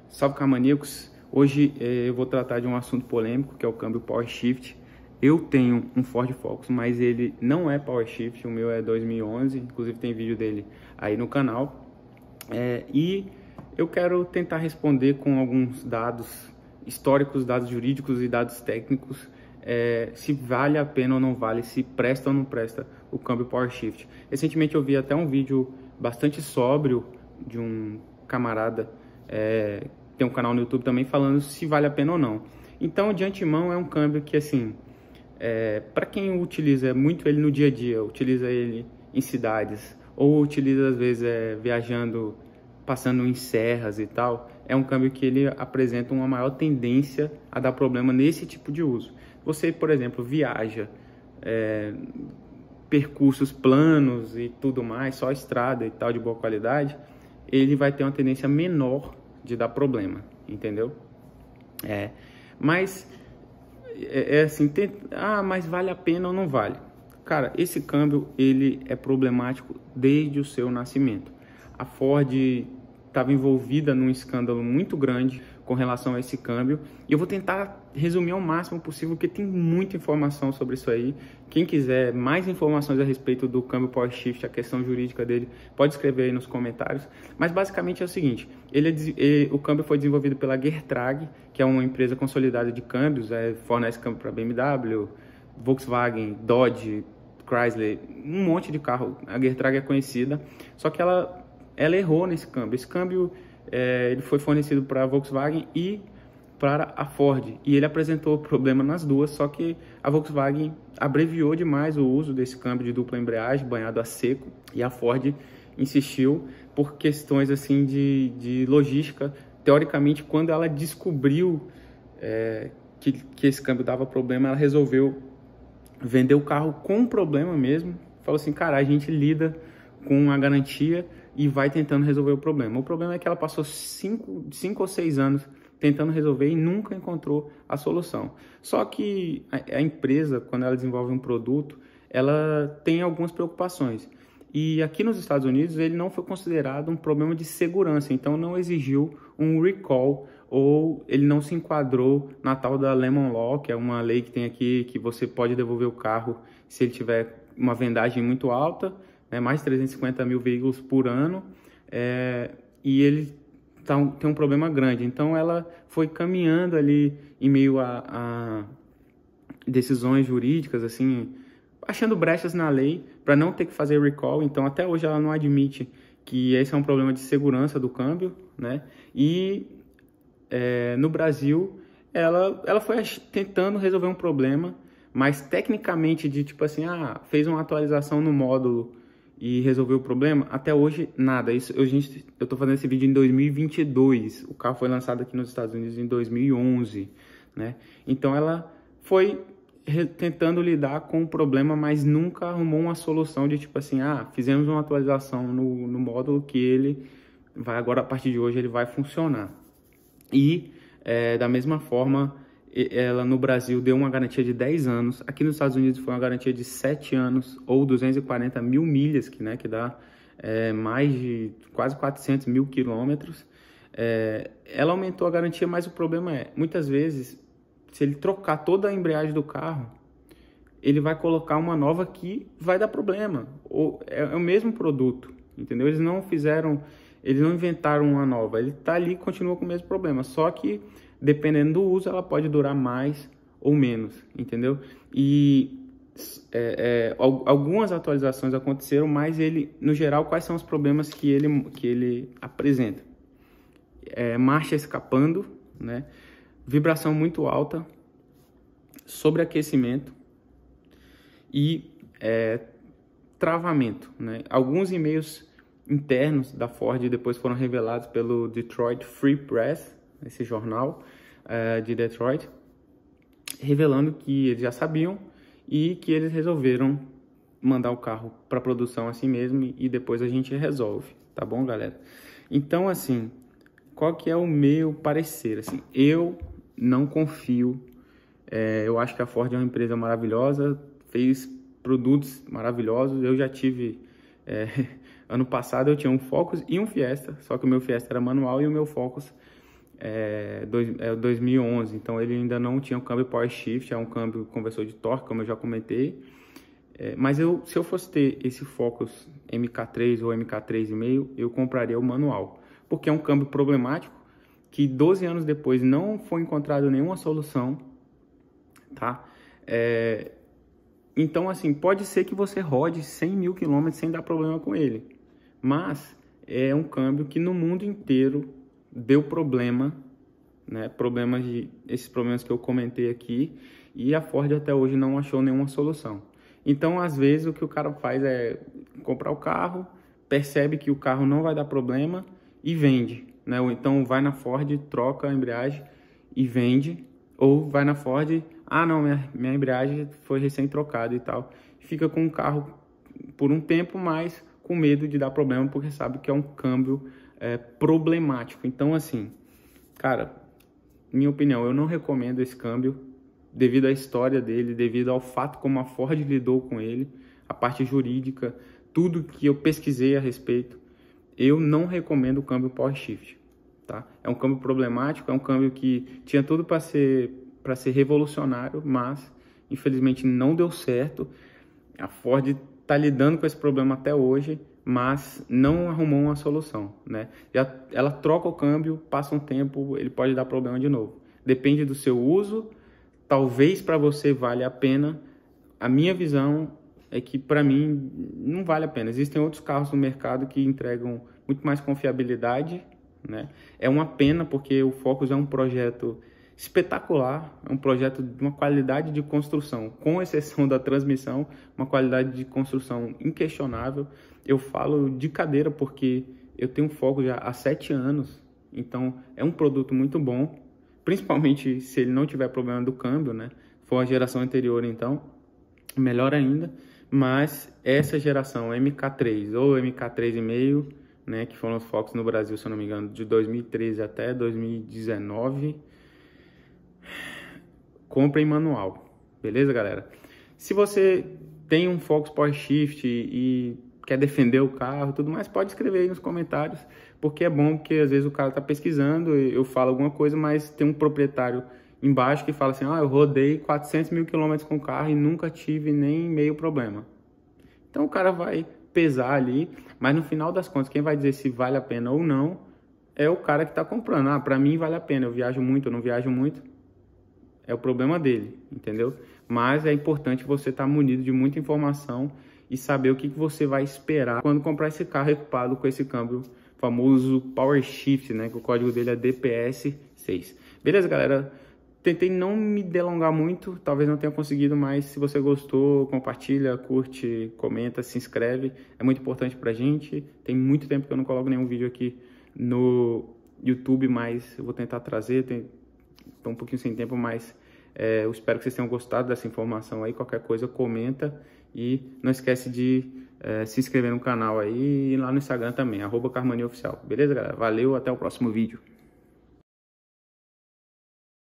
Salve, Carmaníacos! Hoje eu vou tratar de um assunto polêmico, que é o câmbio Power Shift. Eu tenho um Ford Focus, mas ele não é Power Shift, o meu é 2011, inclusive tem vídeo dele aí no canal. E eu quero tentar responder com alguns dados históricos, dados jurídicos e dados técnicos, se vale a pena ou não vale, se presta ou não presta o câmbio Power Shift. Recentemente eu vi até um vídeo bastante sóbrio de um camarada, tem um canal no YouTube também, falando se vale a pena ou não. Então, de antemão, é um câmbio que, assim, para quem utiliza muito ele no dia a dia, utiliza ele em cidades, ou utiliza, às vezes, viajando, passando em serras e tal, é um câmbio que ele apresenta uma maior tendência a dar problema nesse tipo de uso. Você, por exemplo, viaja percursos planos e tudo mais, só estrada e tal, de boa qualidade, ele vai ter uma tendência menor de dar problema, entendeu? Mas assim, mas vale a pena ou não vale? Cara, esse câmbio, ele é problemático desde o seu nascimento. A Ford estava envolvida num escândalo muito grande com relação a esse câmbio, e eu vou tentar resumir ao máximo possível, porque tem muita informação sobre isso aí. Quem quiser mais informações a respeito do câmbio Power Shift, a questão jurídica dele, pode escrever aí nos comentários. Mas basicamente é o seguinte: o câmbio foi desenvolvido pela Getrag, que é uma empresa consolidada de câmbios, fornece câmbio para BMW, Volkswagen, Dodge, Chrysler, um monte de carro. A Getrag é conhecida, só que ela errou nesse câmbio. Esse câmbio ele foi fornecido para a Volkswagen e para a Ford, e ele apresentou problema nas duas, só que a Volkswagen abreviou demais o uso desse câmbio de dupla embreagem, banhado a seco, e a Ford insistiu por questões assim de logística. Teoricamente, quando ela descobriu que esse câmbio dava problema, ela resolveu vender o carro com problema mesmo. Falou assim: cara, a gente lida com a garantia e vai tentando resolver o problema. O problema é que ela passou 5 ou 6 anos tentando resolver e nunca encontrou a solução. Só que a empresa, quando ela desenvolve um produto, ela tem algumas preocupações. E aqui nos Estados Unidos ele não foi considerado um problema de segurança, então não exigiu um recall, ou ele não se enquadrou na tal da Lemon Law, que é uma lei que tem aqui, que você pode devolver o carro se ele tiver uma vendagem muito alta, mais de 350 mil veículos por ano, e ele tem um problema grande. Então ela foi caminhando ali em meio a decisões jurídicas, assim, achando brechas na lei para não ter que fazer recall. Então até hoje ela não admite que esse é um problema de segurança do câmbio, né? E no Brasil ela foi tentando resolver um problema, mas tecnicamente de tipo assim, fez uma atualização no módulo e resolveu o problema, até hoje nada. Eu tô fazendo esse vídeo em 2022, o carro foi lançado aqui nos Estados Unidos em 2011, né? Então ela foi tentando lidar com o problema, mas nunca arrumou uma solução de tipo assim, fizemos uma atualização no módulo que ele vai agora, a partir de hoje, ele vai funcionar. E da mesma forma, ela no Brasil deu uma garantia de 10 anos, aqui nos Estados Unidos foi uma garantia de 7 anos, ou 240 mil milhas, que dá mais de quase 400 mil quilômetros. Ela aumentou a garantia, mas o problema muitas vezes, se ele trocar toda a embreagem do carro, ele vai colocar uma nova que vai dar problema, ou é o mesmo produto, entendeu? Eles não inventaram uma nova, ele está ali e continua com o mesmo problema, só que dependendo do uso, ela pode durar mais ou menos, entendeu? E algumas atualizações aconteceram, mas ele, no geral, quais são os problemas que ele apresenta? Marcha escapando, né? Vibração muito alta, sobreaquecimento e travamento, né? Alguns e-mails internos da Ford depois foram revelados pelo Detroit Free Press, esse jornal de Detroit, revelando que eles já sabiam e que eles resolveram mandar o carro para produção assim mesmo, e depois a gente resolve, tá bom, galera? Então, assim, qual que é o meu parecer? Assim, eu não confio, eu acho que a Ford é uma empresa maravilhosa, fez produtos maravilhosos. Eu já tive, ano passado eu tinha um Focus e um Fiesta, só que o meu Fiesta era manual e o meu Focus é 2011, então ele ainda não tinha um câmbio Power Shift, é um câmbio conversor de torque, como eu já comentei. Mas se eu fosse ter esse Focus MK3 ou MK3,5, eu compraria o manual, porque é um câmbio problemático que 12 anos depois não foi encontrado nenhuma solução, tá? Então, assim, pode ser que você rode 100 mil quilômetros sem dar problema com ele, mas é um câmbio que no mundo inteiro deu problema, né? Esses problemas que eu comentei aqui, e a Ford até hoje não achou nenhuma solução. Então, às vezes, o que o cara faz é comprar o carro, percebe que o carro não vai dar problema e vende, né? Ou então vai na Ford, troca a embreagem e vende, ou vai na Ford, não, minha embreagem foi recém-trocada e tal. Fica com o carro por um tempo, mas com medo de dar problema, porque sabe que é um câmbio problemático. Então, assim, cara, minha opinião, eu não recomendo esse câmbio devido à história dele, devido ao fato como a Ford lidou com ele, a parte jurídica, tudo que eu pesquisei a respeito. Eu não recomendo o câmbio Power Shift, tá? É um câmbio problemático, é um câmbio que tinha tudo para ser revolucionário, mas infelizmente não deu certo. A Ford está lidando com esse problema até hoje, mas não arrumou uma solução, né? Ela troca o câmbio, passa um tempo, ele pode dar problema de novo. Depende do seu uso, talvez para você valha a pena. A minha visão é que para mim não vale a pena. Existem outros carros no mercado que entregam muito mais confiabilidade, né? É uma pena porque o Focus é um projeto espetacular, é um projeto de uma qualidade de construção, com exceção da transmissão, uma qualidade de construção inquestionável. Eu falo de cadeira porque eu tenho um Focus já há 7 anos, então é um produto muito bom, principalmente se ele não tiver problema do câmbio, né? For a geração anterior, então, melhor ainda. Mas essa geração MK3 ou MK3,5, né, que foram os Focus no Brasil, se eu não me engano, de 2013 até 2019, compre em manual, beleza, galera? Se você tem um Focus Power Shift e quer defender o carro e tudo mais, pode escrever aí nos comentários, porque é bom, porque às vezes o cara tá pesquisando, eu falo alguma coisa, mas tem um proprietário embaixo que fala assim, eu rodei 400 mil quilômetros com o carro e nunca tive nem meio problema. Então o cara vai pesar ali, mas no final das contas, quem vai dizer se vale a pena ou não é o cara que está comprando. Para mim vale a pena, eu viajo muito, eu não viajo muito, é o problema dele, entendeu? Mas é importante você estar munido de muita informação e saber o que você vai esperar quando comprar esse carro equipado com esse câmbio famoso Power Shift, né? Que o código dele é DPS6. Beleza, galera? Tentei não me delongar muito, talvez não tenha conseguido, mas se você gostou, compartilha, curte, comenta, se inscreve. É muito importante pra gente. Tem muito tempo que eu não coloco nenhum vídeo aqui no YouTube, mas eu vou tentar trazer. Estou um pouquinho sem tempo, mas eu espero que vocês tenham gostado dessa informação aí. Qualquer coisa, comenta e não esquece de se inscrever no canal aí e lá no Instagram também, @carmanioficial. Beleza, galera? Valeu, até o próximo vídeo.